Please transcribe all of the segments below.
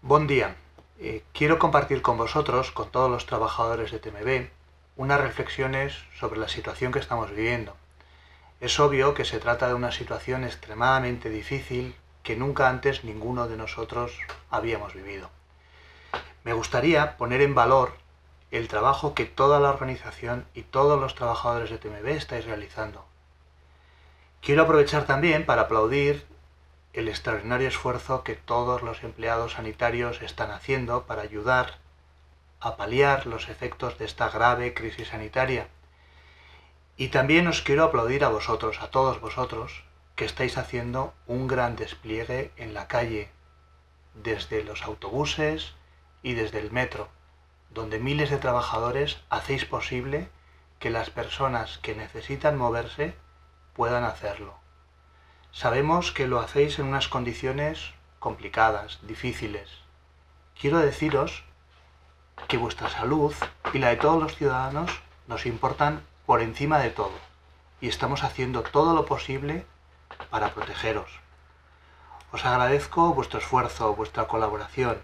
Buen día. Quiero compartir con vosotros, con todos los trabajadores de TMB, unas reflexiones sobre la situación que estamos viviendo. Es obvio que se trata de una situación extremadamente difícil que nunca antes ninguno de nosotros habíamos vivido. Me gustaría poner en valor el trabajo que toda la organización y todos los trabajadores de TMB estáis realizando. Quiero aprovechar también para aplaudir el extraordinario esfuerzo que todos los empleados sanitarios están haciendo para ayudar a paliar los efectos de esta grave crisis sanitaria. Y también os quiero aplaudir a vosotros, a todos vosotros, que estáis haciendo un gran despliegue en la calle, desde los autobuses y desde el metro, donde miles de trabajadores hacéis posible que las personas que necesitan moverse puedan hacerlo. Sabemos que lo hacéis en unas condiciones complicadas, difíciles. Quiero deciros que vuestra salud y la de todos los ciudadanos nos importan por encima de todo y estamos haciendo todo lo posible para protegeros. Os agradezco vuestro esfuerzo, vuestra colaboración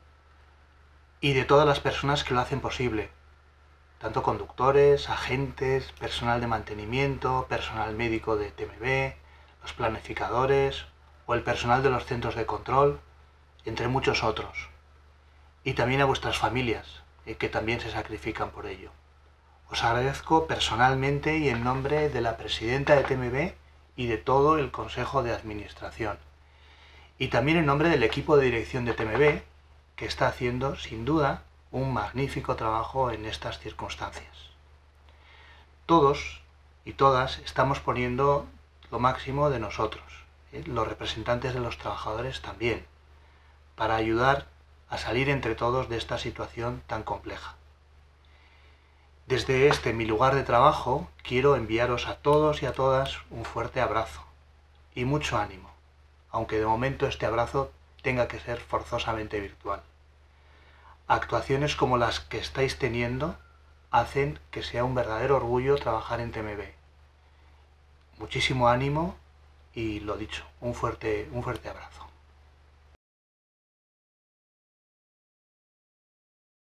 y de todas las personas que lo hacen posible, tanto conductores, agentes, personal de mantenimiento, personal médico de TMB, los planificadores o el personal de los centros de control, entre muchos otros. Y también a vuestras familias, que también se sacrifican por ello. Os agradezco personalmente y en nombre de la presidenta de TMB y de todo el Consejo de Administración. Y también en nombre del equipo de dirección de TMB, que está haciendo, sin duda, un magnífico trabajo en estas circunstancias. Todos y todas estamos poniendo lo máximo de nosotros, los representantes de los trabajadores también, para ayudar a salir entre todos de esta situación tan compleja. Desde mi lugar de trabajo, quiero enviaros a todos y a todas un fuerte abrazo y mucho ánimo, aunque de momento este abrazo tenga que ser forzosamente virtual. Actuaciones como las que estáis teniendo hacen que sea un verdadero orgullo trabajar en TMB. Muchísimo ánimo y lo dicho, un fuerte abrazo.